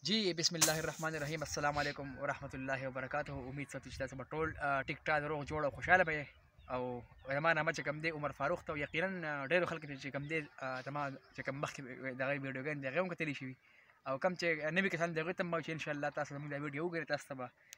जी बिस्मिल्लाहिर्रहमानिर्रहीम अस्सलाम वालेकुम वरहमतुल्लाहि वबरकातुहू। उम्मीद साथी چې تاسو به ټول ټیک ټاک روغ جوړ او خوشاله به او زما نامه چې کوم دی عمر فاروق ته یقینا ډېرو خلکو چې کوم دی زما چې کوم مخکې دغه ویډیوګانې د هغې هم کتلی شوي او کوم چې نوي کسان د هغوی ته هم چې انشاءالله تاسو زموږ دا ویډیو وګورئ تاسو ته به